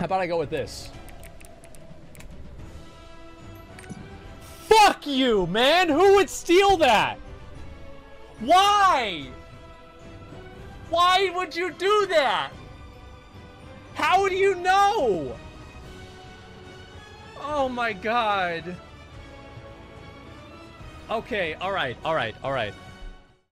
How about I go with this? Fuck you, man! Who would steal that? Why? Why would you do that? How do you know? Oh my god. Okay, alright, alright, alright.